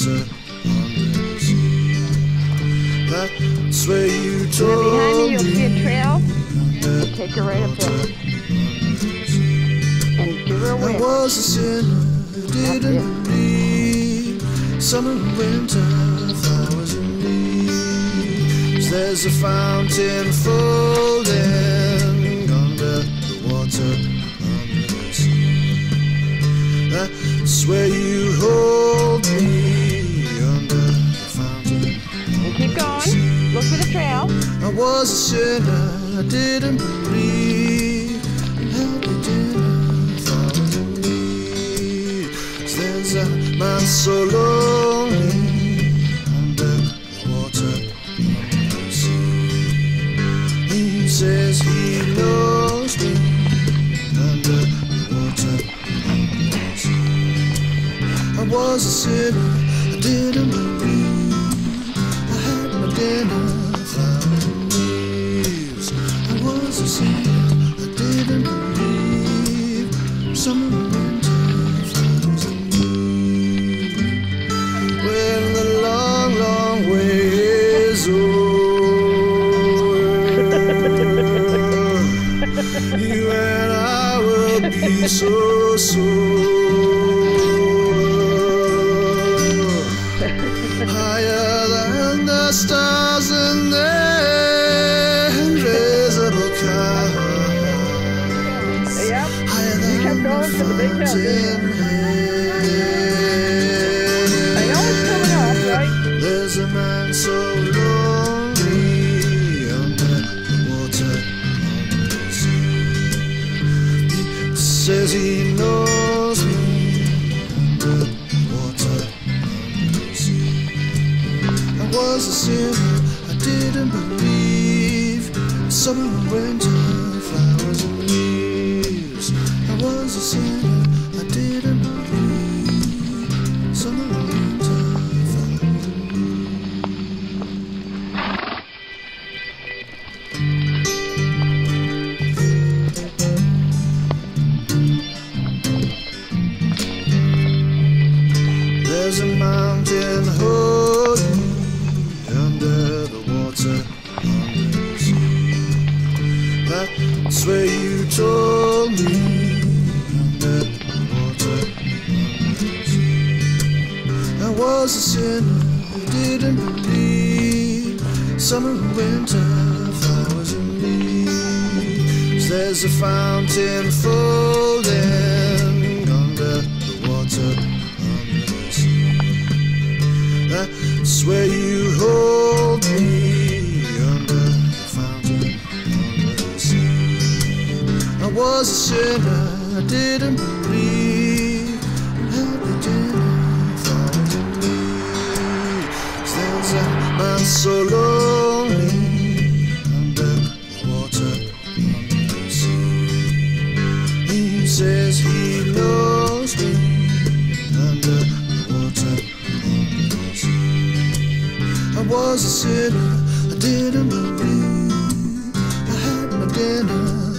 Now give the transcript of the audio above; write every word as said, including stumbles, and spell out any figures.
water under the sea. That's where you And then told behind me you'll me. see a trail. We'll take her right up there. And give her a I wave. was a sinner, didn't believe summer and winter, flowers and leaves. There's a fountain folding under the water, under the sea. That's where you hold me, under the fountain. And keep going. Look for the trail. I was a sinner, I didn't believe in happy dinner, flowers and leaves. There's a man so lonely under the water, under the sea. He says he knows me under the water, under the sea. I was a sinner, I didn't believe I had my dinner, flowers and leaves. I was a sinner, I didn't believe summer and winter, flowers and leaves. When the long, long way is over, you and I will be so sober, higher than the stars in their invisible clouds, Yep. higher You kept than going the for the big hill, didn't fountain I know it's coming off, head. right? There's a man so lonely under the water, under the sea. He says he knows me under the water, under the sea. I was a sinner, I didn't believe summer and winter, flowers and leaves. I was a sinner, I didn't believe summer and winter, flowers and leaves. There's a mountain holding me under the water, under the sea. That's where you told me, under the water, under the sea. I was a sinner, I didn't believe summer and winter, flowers and leaves. There's a fountain folding under the water, under the sea. That's where you hold me, under the fountain, under the sea. I was a sinner, I didn't believe in happy dinner, flowers and leaves. There's a man so lonely under the water, under the sea. He says he knows me under the water, under the sea. I was a sinner, I didn't believe I had my dinner,